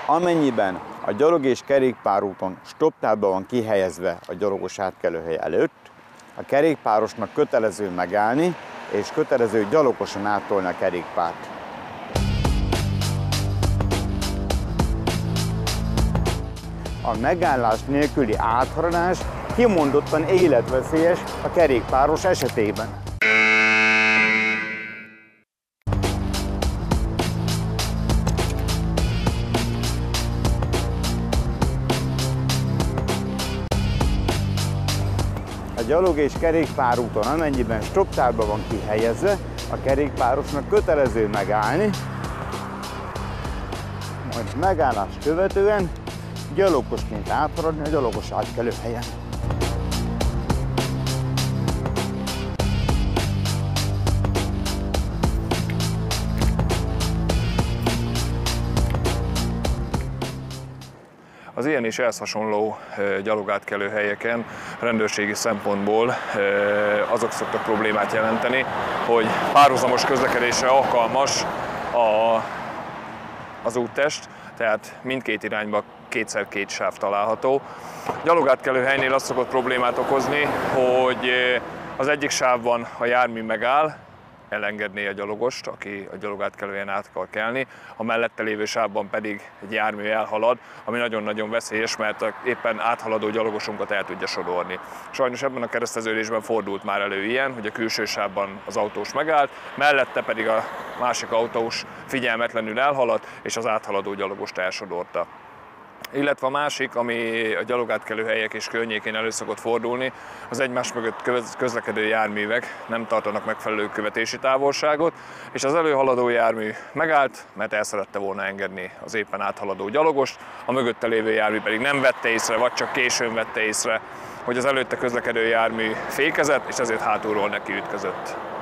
Amennyiben a gyalog és kerékpárúton stopptávban van kihelyezve a gyalogos átkelőhely előtt, a kerékpárosnak kötelező megállni, és kötelező gyalogosan áttolni a kerékpárt. A megállás nélküli áthaladás kimondottan életveszélyes a kerékpáros esetében. A gyalog és kerékpárúton, amennyiben stopptávban van kihelyezve, a kerékpárosnak kötelező megállni, majd megállást követően gyalogosként áthaladni a gyalogos átkelőhelyen. Az ilyen és ehhez hasonló gyalogátkelő helyeken rendőrségi szempontból azok szoktak problémát jelenteni, hogy párhuzamos közlekedésre alkalmas az úttest, tehát mindkét irányba kétszer-két sáv található. Gyalogátkelő helynél az szokott problémát okozni, hogy az egyik sávban a jármű megáll, elengedné a gyalogost, aki a gyalogátkelőhelyen át akar kelni, a mellette lévő sávban pedig egy jármű elhalad, ami nagyon-nagyon veszélyes, mert éppen áthaladó gyalogosunkat el tudja sodorni. Sajnos ebben a kereszteződésben fordult már elő ilyen, hogy a külső sávban az autós megállt, mellette pedig a másik autós figyelmetlenül elhaladt, és az áthaladó gyalogost elsodorta. Illetve a másik, ami a gyalogátkelőhelyek és környékén elő szokott fordulni, az egymás mögött közlekedő járművek nem tartanak megfelelő követési távolságot, és az előhaladó jármű megállt, mert el szerette volna engedni az éppen áthaladó gyalogost, a mögötte lévő jármű pedig nem vette észre, vagy csak későn vette észre, hogy az előtte közlekedő jármű fékezett, és ezért hátulról neki ütközött.